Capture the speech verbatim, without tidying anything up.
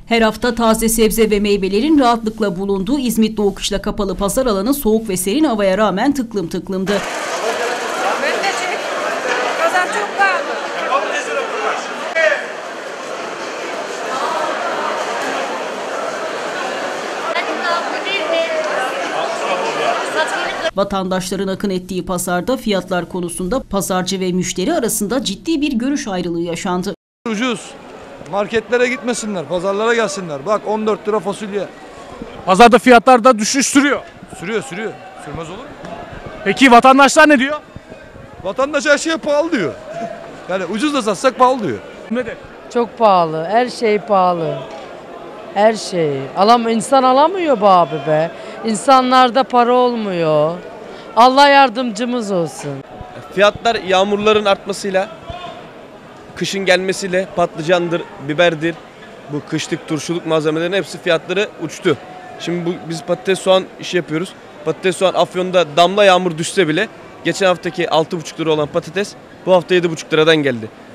Her hafta taze sebze ve meyvelerin rahatlıkla bulunduğu İzmit Doğu Kışla kapalı pazar alanı soğuk ve serin havaya rağmen tıklım tıklımdı. Pazar çok pahalı. Vatandaşların akın ettiği pazarda fiyatlar konusunda pazarcı ve müşteri arasında ciddi bir görüş ayrılığı yaşandı. Ucuz. Marketlere gitmesinler, pazarlara gelsinler. Bak on dört lira fasulye. Pazarda fiyatlar da düşüş sürüyor. Sürüyor, sürüyor. Sürmez olur mu? Peki vatandaşlar ne diyor? Vatandaş her şeye pahalı diyor. Yani ucuz da satsak pahalı diyor. Ne de? Çok pahalı. Her şey pahalı. Her şey. Alam insan alamıyor be abi be. İnsanlarda para olmuyor. Allah yardımcımız olsun. Fiyatlar yağmurların artmasıyla, kışın gelmesiyle patlıcandır, biberdir, bu kışlık turşuluk malzemelerin hepsi fiyatları uçtu. Şimdi bu, biz patates soğan işi yapıyoruz. Patates soğan Afyon'da damla yağmur düşse bile geçen haftaki altı buçuk lira olan patates bu hafta yedi buçuk liradan geldi.